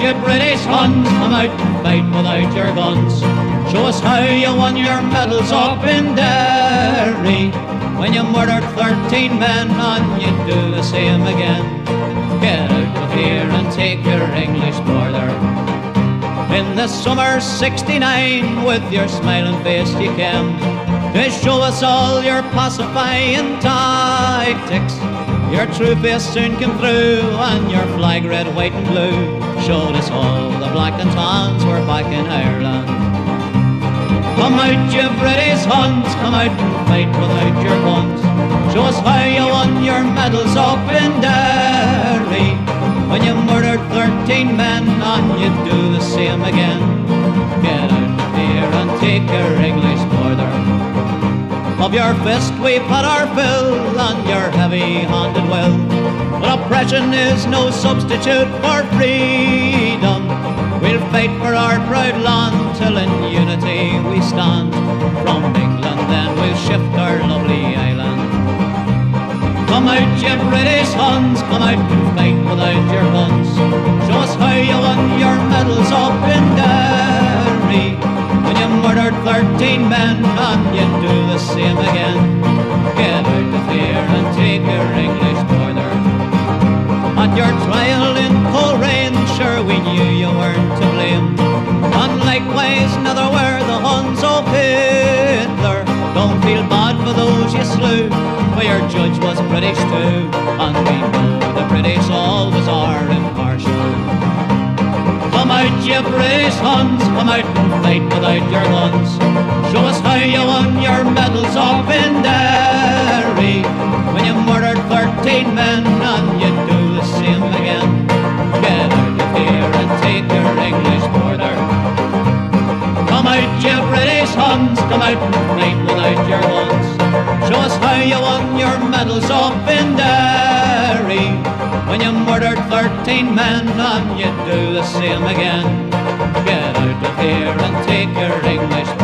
you British Huns, come out and fight without your guns. Show us how you won your medals up in Derry, when you murdered 13 men and you'd do the same again. Get out of here and take your English border. In the summer '69, with your smiling face you came to show us all your pacifying tactics. Your true face soon came through, and your flag red, white and blue showed us all the black and tans were back in Ireland. Come out, you British Huns, come out and fight without your guns. Show us how you won your medals up in Derry, when you murdered 13 men and you'd do the same again. Get out of here and take your English border. Of your fist we've had our fill, and your heavy-handed will, but oppression is no substitute for freedom. We'll fight for our proud land till in unity we stand. From England then we'll shift our lovely island. Come out, you British Huns, come out and fight without your guns. Show us how you won your medals up in Derry, when you murdered 13 men and you'd do the same again. Get out of here and take your English border. At your trial in Coleraine, sure we knew you weren't to blame, and likewise neither were the Huns of Hitler. Don't feel bad for those you slew, for your judge was British too, and we know the British always are impartial. Come out, you British Huns, come out and fight without your guns. Show us how you won your medals up in Derry, when you murdered 13 men and you'd do the same again. Get out of here and take your English border. Come out, you British Huns, come out and fight without your guns. Show us how you won your medals up in Derry, when you murdered 13 men and you'd do the same again. Get out of here and take your English